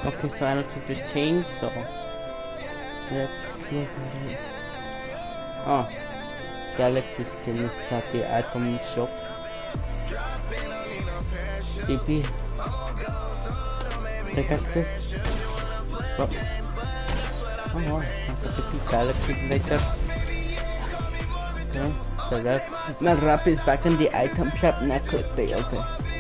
Okay, so Alex just changed, so let's look at it. Oh, Galaxy skin is at the item shop. PP. Pickaxes. Oh, wow, that's a PP Galaxy later. Okay, so that my rap is back in the item shop, not clickbait, okay.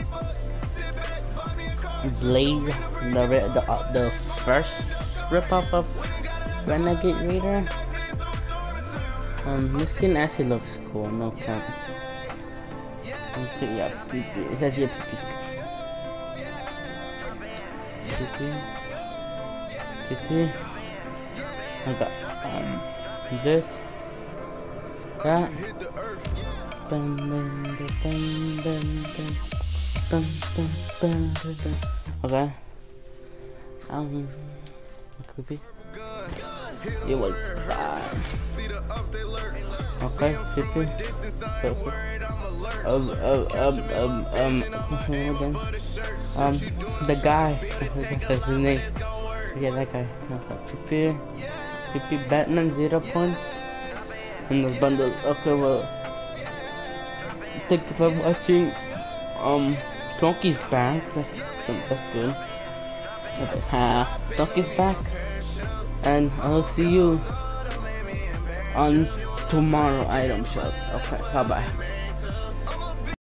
Blaze, the first rip-off of Renegade Raider. This skin actually looks cool, no cap. Yeah, PP. It's actually a PP skin. PP. I got this, that. Bum, bum, bum, bum, bum, bum, bum, bum. Okay. Creepy. You will die. Okay, creepy. The guy. That's his name. Yeah, that guy. Okay, creepy Batman 0 point. In this bundle. Okay, well. Thank you for watching. Donkey's back. That's good. Okay, Donkey's back, and I'll see you on tomorrow item shop. Okay, bye bye.